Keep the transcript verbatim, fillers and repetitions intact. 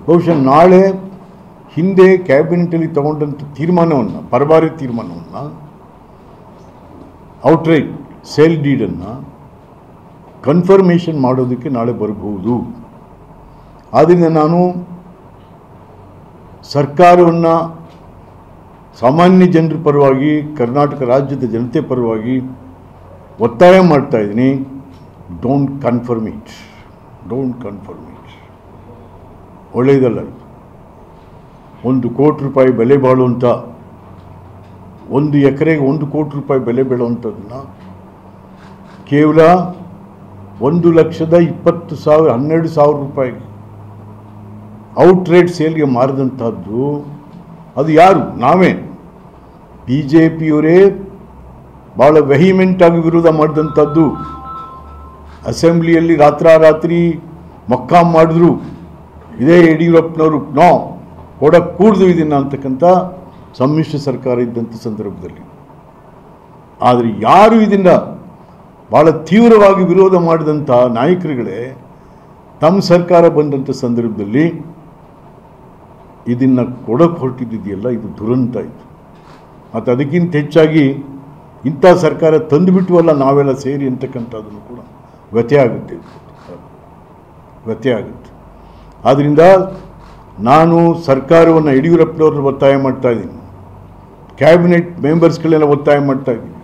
ಬಹುಶಃ ನಾಳೆ ಹಿಂದೆ ಕ್ಯಾಬಿನೆಟಲ್ಲಿ ತಗೊಂಡಂಥ ತೀರ್ಮಾನವನ್ನು, ಪರಭಾರಿ ತೀರ್ಮಾನವನ್ನು, ಔಟ್ರೈಟ್ ಸೇಲ್ ಡೀಡನ್ನು ಕನ್ಫರ್ಮೇಷನ್ ಮಾಡೋದಕ್ಕೆ ನಾಳೆ ಬರಬಹುದು. ಆದ್ದರಿಂದ ನಾನು ಸರ್ಕಾರವನ್ನು ಸಾಮಾನ್ಯ ಜನರ ಪರವಾಗಿ, ಕರ್ನಾಟಕ ರಾಜ್ಯದ ಜನತೆ ಪರವಾಗಿ ಒತ್ತಾಯ ಮಾಡ್ತಾ ಇದ್ದೀನಿ, don't confirm it, don't confirm it. ಒಳ್ಳೆಯದಲ್ಲ. ಒಂದು ಕೋಟಿ ರೂಪಾಯಿ ಬೆಲೆ ಬಾಳುವಂಥ, ಒಂದು ಎಕರೆಗೆ ಒಂದು ಕೋಟಿ ರೂಪಾಯಿ ಬೆಲೆ ಬೀಳುವಂಥದ್ದನ್ನು ಕೇವಲ ಒಂದು ಲಕ್ಷದ ಇಪ್ಪತ್ತು ಸಾವಿರ ಹನ್ನೆರಡು ಸಾವಿರ ರೂಪಾಯಿ ಔಟ್ ರೇಟ್ ಸೇಲ್ಗೆ ಮಾರಿದಂಥದ್ದು ಅದು ಯಾರು? ನಾವೇ. ಬಿ ಜೆ ಪಿಯವರೇ ಭಾಳ ವೆಹಿಮೆಂಟಾಗಿ ವಿರೋಧ ಮಾಡಿದಂಥದ್ದು. ಅಸೆಂಬ್ಲಿಯಲ್ಲಿ ರಾತ್ರಾರಾತ್ರಿ ಮಕ್ಕಾಂ ಮಾಡಿದ್ರು. ಇದೇ ಯಡಿಯೂರಪ್ಪನವರು ನೋ ಕೊಡಕ್ಕೆ ಕೂಡ್ದು ಇದನ್ನು ಅಂತಕ್ಕಂಥ ಸಮ್ಮಿಶ್ರ ಸರ್ಕಾರ ಇದ್ದಂಥ ಸಂದರ್ಭದಲ್ಲಿ. ಆದರೆ ಯಾರು ಇದನ್ನು ಭಾಳ ತೀವ್ರವಾಗಿ ವಿರೋಧ ಮಾಡಿದಂಥ ನಾಯಕರುಗಳೇ ತಮ್ಮ ಸರ್ಕಾರ ಬಂದಂಥ ಸಂದರ್ಭದಲ್ಲಿ ಇದನ್ನು ಕೊಡೋಕ್ಕೆ ಹೊರಟಿದ್ದಿದೆಯಲ್ಲ, ಇದು ದುರಂತ ಇದು. ಮತ್ತು ಅದಕ್ಕಿಂತ ಹೆಚ್ಚಾಗಿ ಇಂಥ ಸರ್ಕಾರ ತಂದುಬಿಟ್ಟುವಲ್ಲ ನಾವೆಲ್ಲ ಸೇರಿ ಅಂತಕ್ಕಂಥದ್ದನ್ನು ಕೂಡ ವ್ಯತ್ಯಯ ಆಗುತ್ತೆ, ವ್ಯತ್ಯಯ ಆಗುತ್ತೆ. ಆದ್ದರಿಂದ ನಾನು ಸರ್ಕಾರವನ್ನು, ಯಡಿಯೂರಪ್ಪನವ್ರನ್ನ ಒತ್ತಾಯ ಮಾಡ್ತಾಯಿದ್ದೀನಿ, ಕ್ಯಾಬಿನೆಟ್ ಮೆಂಬರ್ಸ್ಗಳೆಲ್ಲ ಒತ್ತಾಯ ಮಾಡ್ತಾಯಿದ್ದೀನಿ,